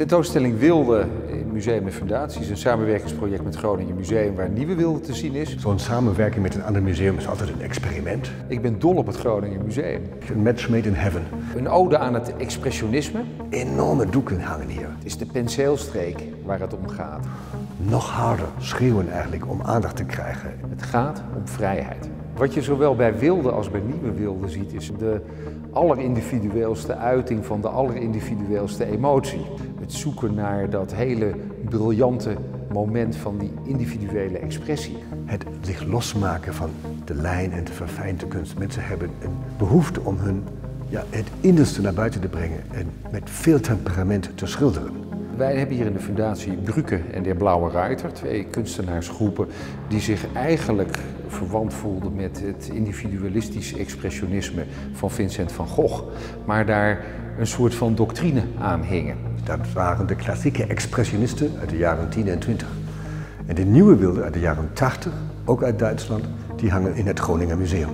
Tentoonstelling Wilde in Museum en Fundatie is een samenwerkingsproject met Groningen Museum waar Nieuwe Wilde te zien is. Zo'n samenwerking met een ander museum is altijd een experiment. Ik ben dol op het Groningen Museum. Een match made in heaven. Een ode aan het expressionisme. Enorme doeken hangen hier. Het is de penseelstreek waar het om gaat. Nog harder schreeuwen eigenlijk om aandacht te krijgen. Het gaat om vrijheid. Wat je zowel bij Wilde als bij Nieuwe Wilde ziet is de allerindividueelste uiting van de allerindividueelste emotie. Het zoeken naar dat hele briljante moment van die individuele expressie. Het zich losmaken van de lijn en de verfijnde kunst. Mensen hebben een behoefte om het innerste naar buiten te brengen en met veel temperament te schilderen. Wij hebben hier in de fundatie Brücke en de Blauwe Reiter, twee kunstenaarsgroepen die zich eigenlijk verwant voelden met het individualistisch expressionisme van Vincent van Gogh, maar daar een soort van doctrine aan hingen. Dat waren de klassieke expressionisten uit de jaren 10 en 20. En de nieuwe Wilde uit de jaren 80, ook uit Duitsland, die hangen in het Groninger Museum.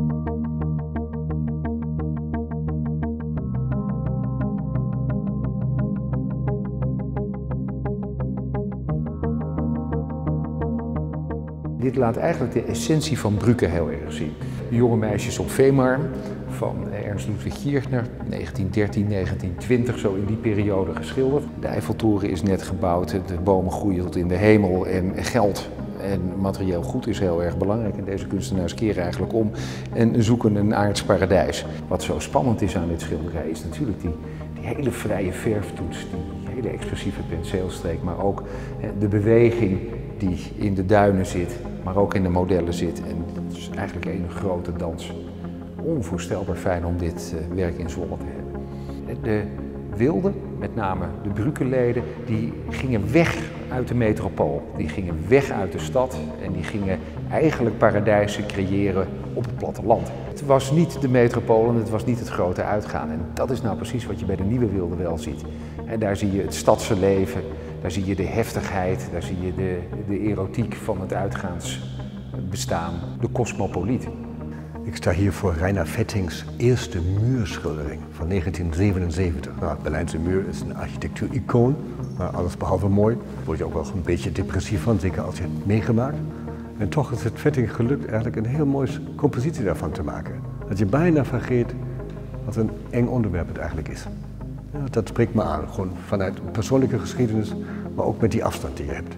Dit laat eigenlijk de essentie van Brücke heel erg zien. De jonge meisjes op Fehmarn van Ernst Ludwig Kirchner, 1913, 1920, zo in die periode geschilderd. De Eiffeltoren is net gebouwd, de bomen groeien tot in de hemel en geld en materieel goed is heel erg belangrijk. En deze kunstenaars keren eigenlijk om en zoeken een aards paradijs. Wat zo spannend is aan dit schilderij is natuurlijk die hele vrije verftoets, die hele expressieve penseelstreek, maar ook de beweging die in de duinen zit, maar ook in de modellen zit. En het is eigenlijk één grote dans. Onvoorstelbaar fijn om dit werk in Zwolle te hebben. De Wilden, met name de Brücke-leden, die gingen weg uit de metropool. Die gingen weg uit de stad en die gingen eigenlijk paradijsen creëren op het platteland. Het was niet de metropool en het was niet het grote uitgaan. En dat is nou precies wat je bij de Nieuwe Wilde wel ziet. En daar zie je het stadse leven, daar zie je de heftigheid, daar zie je de erotiek van het uitgaansbestaan, de cosmopoliet. Ik sta hier voor Rainer Fettings eerste muurschildering van 1977. Nou, het Berlijnse muur is een architectuur-icoon, maar alles behalve mooi. Daar word je ook wel een beetje depressief van, zeker als je het meegemaakt. En toch is het Fetting gelukt eigenlijk een heel mooie compositie daarvan te maken. Dat je bijna vergeet wat een eng onderwerp het eigenlijk is. Ja, dat spreekt me aan, gewoon vanuit een persoonlijke geschiedenis, maar ook met die afstand die je hebt.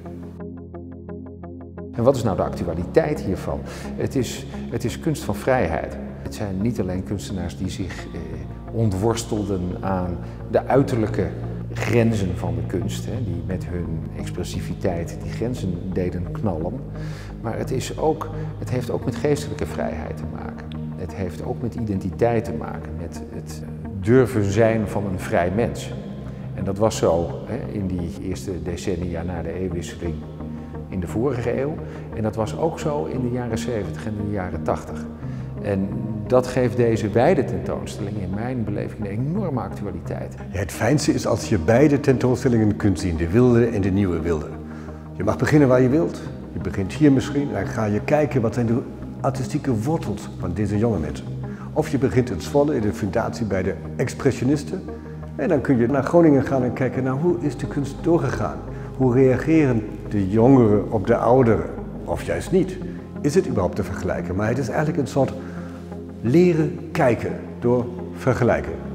En wat is nou de actualiteit hiervan? Het is kunst van vrijheid. Het zijn niet alleen kunstenaars die zich ontworstelden aan de uiterlijke grenzen van de kunst, die met hun expressiviteit die grenzen deden knallen. Maar het heeft ook met geestelijke vrijheid te maken. Het heeft ook met identiteit te maken, met het durven zijn van een vrij mens. En dat was zo in die eerste decennia na de eeuwwisseling in de vorige eeuw. En dat was ook zo in de jaren 70 en de jaren 80. En dat geeft deze beide tentoonstellingen in mijn beleving een enorme actualiteit. Ja, het fijnste is als je beide tentoonstellingen kunt zien, de Wilde en de Nieuwe Wilde. Je mag beginnen waar je wilt. Je begint hier misschien, dan ga je kijken wat zijn de artistieke wortels van deze jonge mensen. Of je begint in Zwolle in de fundatie bij de expressionisten. En dan kun je naar Groningen gaan en kijken naar hoe is de kunst doorgegaan. Hoe reageren de jongeren op de ouderen? Of juist niet. Is het überhaupt te vergelijken? Maar het is eigenlijk een soort leren kijken door vergelijken.